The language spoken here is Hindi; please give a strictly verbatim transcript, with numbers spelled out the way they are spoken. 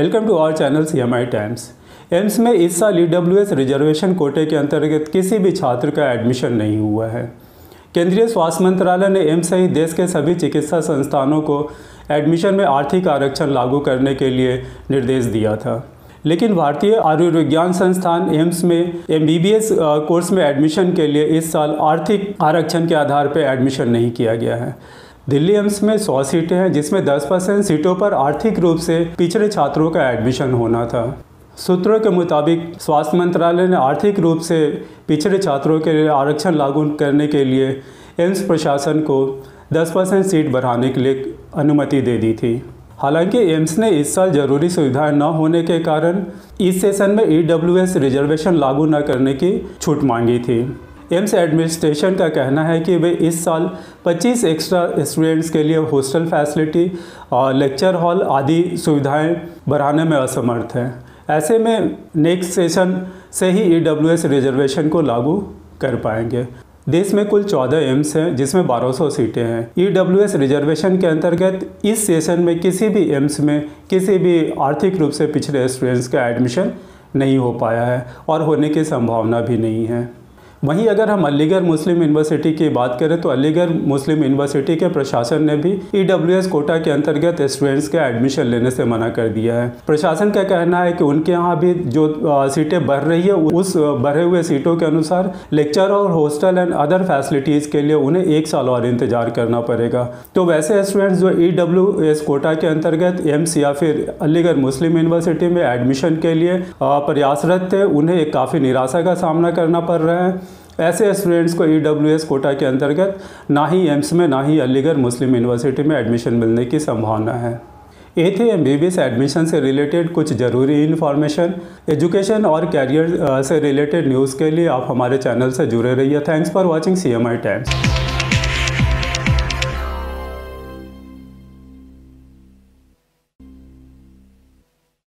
Welcome to our channel C M I times. AIIMS में इस साल ई डब्ल्यू एस रिजर्वेशन कोटे के अंतर्गत किसी भी छात्र का एडमिशन नहीं हुआ है। केंद्रीय स्वास्थ्य मंत्रालय ने एम्स सहित देश के सभी चिकित्सा संस्थानों को एडमिशन में आर्थिक आरक्षण लागू करने के लिए निर्देश दिया था, लेकिन भारतीय आयुर्विज्ञान संस्थान एम्स में M B B S course में एडमिशन के लिए इस साल आर्थिक आरक्षण के आधार पर एडमिशन नहीं किया गया है। दिल्ली एम्स में सौ सीटें हैं, जिसमें दस परसेंट सीटों पर आर्थिक रूप से पिछड़े छात्रों का एडमिशन होना था। सूत्रों के मुताबिक स्वास्थ्य मंत्रालय ने आर्थिक रूप से पिछड़े छात्रों के लिए आरक्षण लागू करने के लिए एम्स प्रशासन को दस परसेंट सीट बढ़ाने के लिए अनुमति दे दी थी। हालांकि एम्स ने इस साल जरूरी सुविधाएं न होने के कारण इस सेशन में ई डब्ल्यू एस रिजर्वेशन लागू न करने की छूट मांगी थी। एम्स एडमिनिस्ट्रेशन का कहना है कि वे इस साल पच्चीस एक्स्ट्रा स्टूडेंट्स के लिए हॉस्टल फैसिलिटी और लेक्चर हॉल आदि सुविधाएं बढ़ाने में असमर्थ हैं। ऐसे में नेक्स्ट सेशन से ही ई डब्ल्यू एस रिजर्वेशन को लागू कर पाएंगे। देश में कुल चौदह एम्स हैं, जिसमें बारह सौ सीटें हैं। ई डब्ल्यू एस रिजर्वेशन के अंतर्गत इस सेशन में किसी भी एम्स में किसी भी आर्थिक रूप से पिछड़े स्टूडेंट्स का एडमिशन नहीं हो पाया है और होने की संभावना भी नहीं है। वहीं अगर हम अलीगढ़ मुस्लिम यूनिवर्सिटी की बात करें तो अलीगढ़ मुस्लिम यूनिवर्सिटी के प्रशासन ने भी ई डब्ल्यू एस कोटा के अंतर्गत स्टूडेंट्स के एडमिशन लेने से मना कर दिया है। प्रशासन का कहना है कि उनके यहाँ भी जो सीटें बढ़ रही है, उस बढ़े हुए सीटों के अनुसार लेक्चर और हॉस्टल एंड अदर फैसिलिटीज़ के लिए उन्हें एक साल और इंतजार करना पड़ेगा। तो वैसे स्टूडेंट्स जो ई डब्ल्यू एस कोटा के अंतर्गत एम्स या फिर अलीगढ़ मुस्लिम यूनिवर्सिटी में एडमिशन के लिए प्रयासरत थे, उन्हें एक काफ़ी निराशा का सामना करना पड़ रहा है। ऐसे स्टूडेंट्स को ई डब्ल्यू एस कोटा के अंतर्गत ना ही एम्स में ना ही अलीगढ़ मुस्लिम यूनिवर्सिटी में एडमिशन मिलने की संभावना है। ये थे M B B S admission से रिलेटेड कुछ ज़रूरी इन्फॉर्मेशन। एजुकेशन और कैरियर से रिलेटेड न्यूज़ के लिए आप हमारे चैनल से जुड़े रहिए। Thanks for watching C M I times.